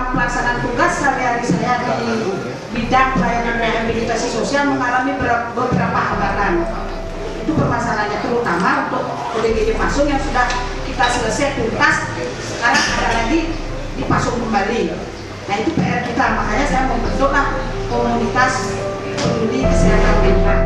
pelaksanaan tugas sehari-hari saya di bidang pelayanan rehabilitasi sosial mengalami beberapa hambatan. Itu permasalahannya, terutama untuk ODGJ Pasung yang sudah kita selesai tuntas, sekarang ada lagi dipasung kembali. Nah itu PR kita, makanya saya membentuklah komunitas peduli kesehatan mental.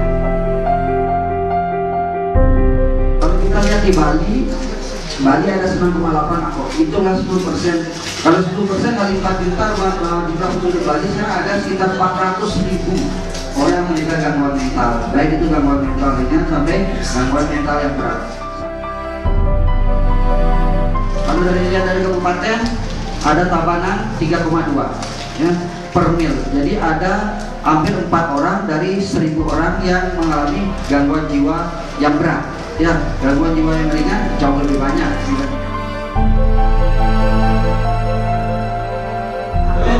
Kalau kita lihat di Bali ada 9,8 aku hitunglah 10%. Kalau 10% kali 4 juta jumlah penduduk Bali sekarang ada sekitar 400.000 orang yang menderita gangguan mental, baik itu gangguan mental ringan sampai gangguan mental yang berat. Kalau dari kabupaten ada Tabanan 3,2 ya, per mil. Jadi ada hampir 4 orang dari 1.000 orang yang mengalami gangguan jiwa yang berat. Ya, gangguan jiwa yang ringan jauh lebih banyak. Hampir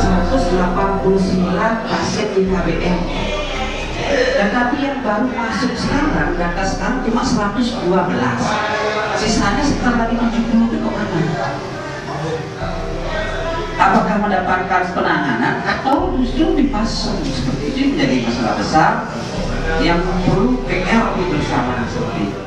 189 pasien di HBM. Tetapi yang baru masuk sekarang, data sekarang cuma 112. Sisanya sekitar lagi 70 itu kemana? Apakah mendapatkan penanganan atau justru dipasung? Seperti itu menjadi masalah besar yang perlu PR bersama seperti itu.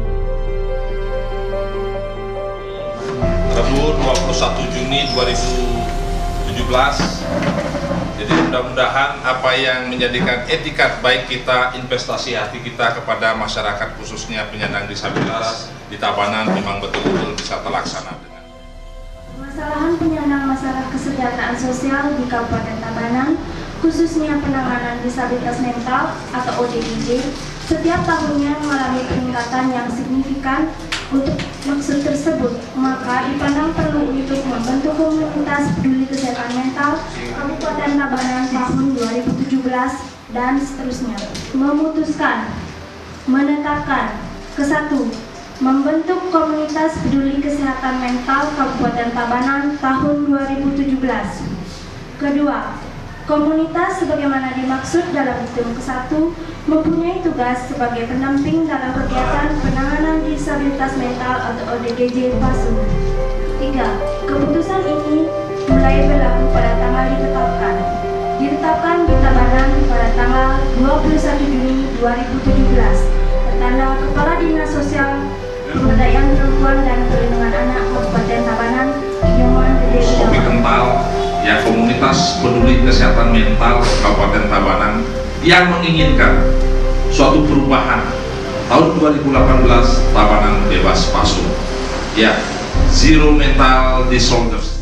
Rabu 21 Juni 2017. Jadi mudah-mudahan apa yang menjadikan etikat baik kita, investasi hati kita kepada masyarakat khususnya penyandang disabilitas di Tabanan memang betul-betul bisa terlaksana. Permasalahan penyandang masalah kesejahteraan sosial di Kabupaten Tabanan, khususnya penanganan disabilitas mental atau ODGJ, setiap tahunnya mengalami peningkatan yang signifikan. Untuk maksud tersebut, maka dipandang perlu untuk membentuk komunitas peduli kesehatan mental Kabupaten Tabanan tahun 2017 dan seterusnya. Memutuskan, menetapkan, ke-1, membentuk komunitas peduli kesehatan mental Kabupaten Tabanan tahun 2017. Kedua, komunitas sebagaimana dimaksud dalam detail ke-1 mempunyai tugas sebagai pendamping dalam kegiatan penanganan disabilitas mental atau ODGJ Pasung. 3. Keputusan ini mulai berlaku pada tanggal ditetapkan di Tabanan pada tanggal 21 Juni 2017. Tertanda Kepala Dinas Sosial, Pemberdayaan Perempuan dan Perlindungan Anak Kabupaten Tabanan, Nyoman Gede Kopi Kental, ya, komunitas peduli kesehatan mental Kabupaten Tabanan yang menginginkan suatu perubahan. Tahun 2018 Tabanan bebas pasung, ya, zero mental disorders.